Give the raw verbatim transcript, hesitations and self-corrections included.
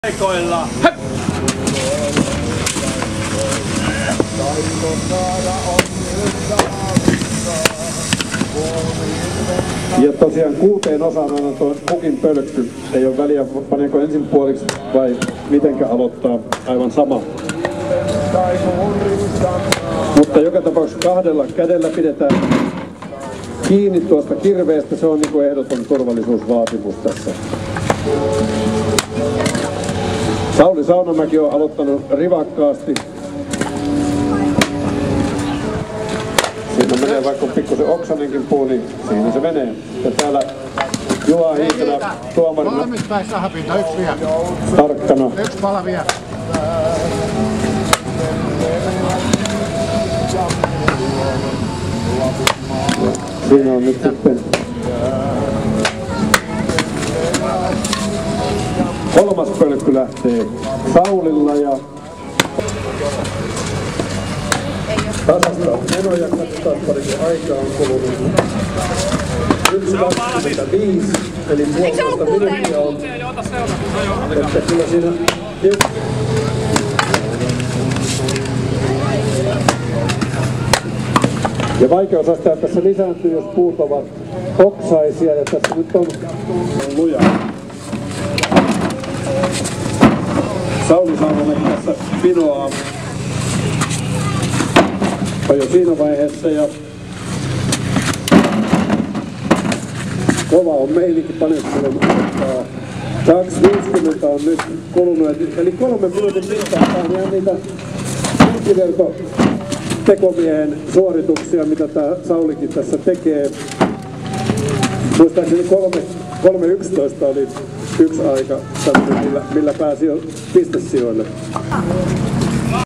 Paikoilla. Hep! Ja tosiaan kuuteen osaan aina tuo pukin pölkky. Ei ole väliä, paneeko ensin puoliksi vai mitenkä aloittaa, aivan sama. Mutta joka tapauksessa kahdella kädellä pidetään kiinni tuosta kirveestä. Se on niin kuin ehdoton turvallisuusvaatimus tässä. Sauli Saunamäki on aloittanut rivakkaasti. Siinä menee vaikka pikkusen oksanenkin puu, niin siinä se menee. Ja täällä Juha Hiiselä tuomarina. Valmis päissä hapinta, yksi vielä. Tarkkana. Yksi pala vielä. Siinä on nyt sitten kolmas pölkky lähtee Saulilla ja tasasta menoja, katsotaan paljonko aikaa on kulunut. yksi kaksikymmentäviisi, eli puolitoista minuuttia on. Että kyllä siinä ja vaikeusaste tässä lisääntyy, jos puut ovat oksaisia, ja tässä nyt on luja. Sauli Saunamäki tässä pinoaa on jo siinä vaiheessa, ja kova on meininki panettelun aikaa. kaksi viisikymmentä on nyt kulunut, eli kolme minuutin mittaan ja niitä keskiverto tekomiehen suorituksia, mitä tämä Saulikin tässä tekee. Muistaakseni kolme yksitoista oli yksi aika, millä, millä pääsi jo pistesijoille.